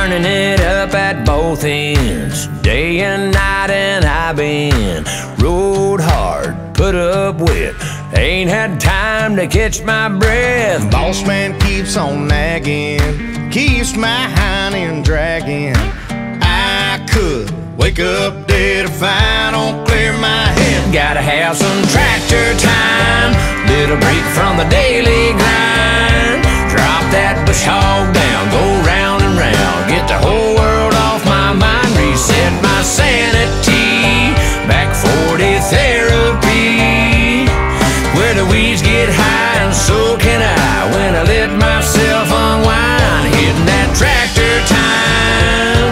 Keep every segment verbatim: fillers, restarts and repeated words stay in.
burning it up at both ends, day and night, and I've been rode hard, put up with, ain't had time to catch my breath. Boss man keeps on nagging, keeps my hind end dragging. I could wake up dead if I don't clear my head. Gotta have some tractor time, little break from the daily grind. Drop that bush hog down, go round and round, get the whole world off my mind, reset my sanity, back forty therapy, where the weeds get high and so can I, when I let myself unwind, hitting that tractor time.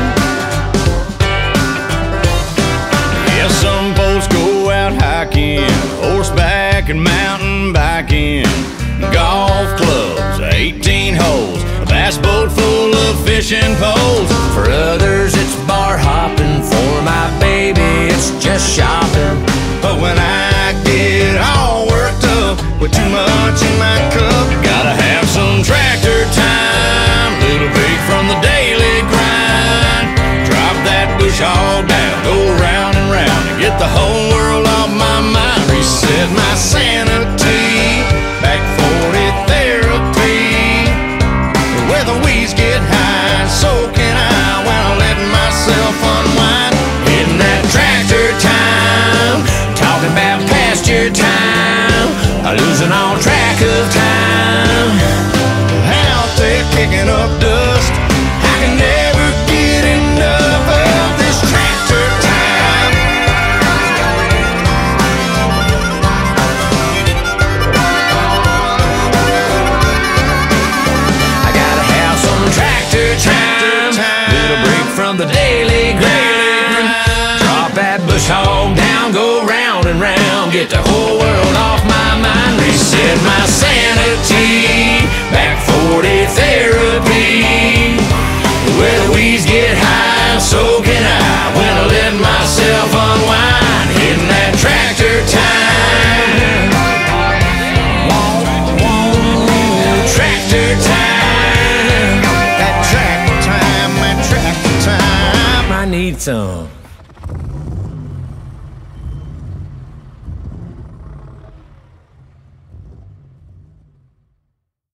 Yeah, some folks go out hiking, horseback and mountain biking, golf clubs, eighteen holes, a bass boat full of fishing poles. For others it's bar hopping, for my baby it's just shopping. But when I get all worked up with too much in my cup, gotta have some tractor time, little break from the daily grind. Drop that bush all down, go round and round, and get the whole world off my mind, reset my sanity, back forty therapy, where the weeds get high, so can I, when I let myself unwind, hitting that tractor time, talking about pasture time, losing all track of time, out there kicking up dust, I can never get enough of this tractor time. I gotta have some tractor time, little break from the daily grind. Drop that bush hog down, go round and round, get the whole world off my mind, reset my sanity, back forty therapy, where the weeds get high, so can I, when I let myself unwind, hitting that tractor time. Tractor time. That tractor time, that tractor time. I need some.